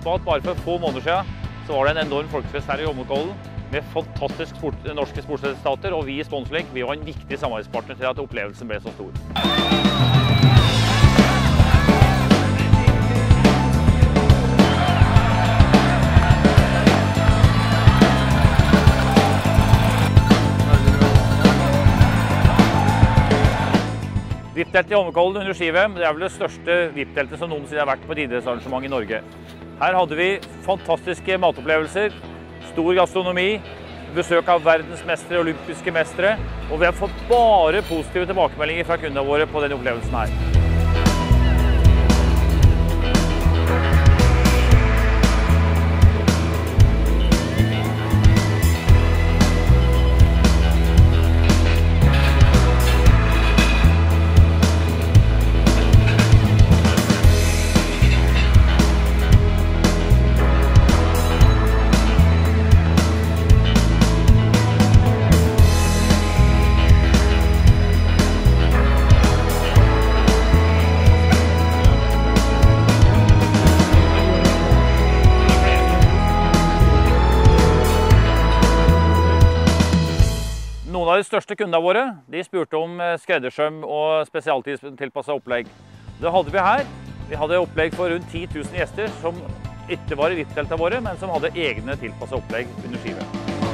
på at bare for få måneder siden så var det en enorm folkefest her i Holmenkollen med fantastiske norske sportsresultater, og vi i Sponsorlink var en viktig samarbeidspartner til at opplevelsen ble så stor. VIP-teltet i Holmenkollen under ski-VM, det er vel det største VIP-teltet som noensinne har vært på et idrettsarrangement i Norge. Her hadde vi fantastiske matopplevelser, stor gastronomi, besøk av verdensmestere og olympiske mestere, og vi har fått bare positive tilbakemeldinger fra kundene våre på denne opplevelsen her. Noen av de største kundene våre, de spurte om skreddersøm og spesialtilpasset opplegg. Det hadde vi her. Vi hadde opplegg for rundt 10 000 gjester som ikke var i VIP-teltene våre, men som hadde egne tilpasset opplegg under ski-VM.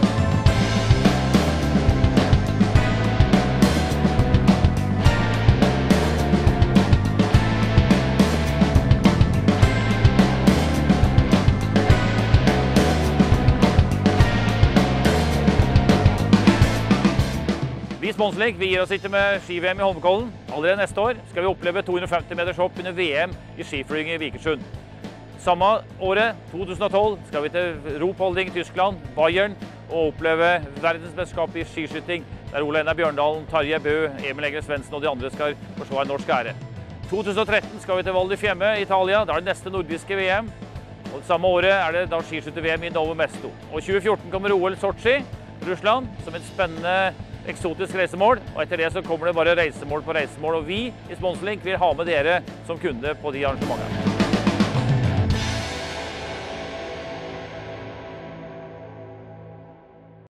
Vi i Sponsorlink gir oss ikke med ski-VM i Holmenkollen. Allerede neste år skal vi oppleve 250 meters hopp under VM i skiflyging i Vikersund. Samme året, 2012, skal vi til Ruhpolding i Tyskland, Bayern, og oppleve verdensmesterskapet i skiskyting, der Ole Einar Bjørndalen, Tarjei Bø, Emil Enger Svendsen og de andre skal forsvare norsk ære. 2013 skal vi til Val di Fiemme i Italia, da er det neste nordiske VM. Og samme året er det da skiskytter-VM i Novo Mesto. Og 2014 kommer OL Sotsji, Russland, som et spennende eksotisk reisemål, og etter det så kommer det bare reisemål på reisemål, og vi i Sponsorlink vil ha med dere som kunde på de arrangementene.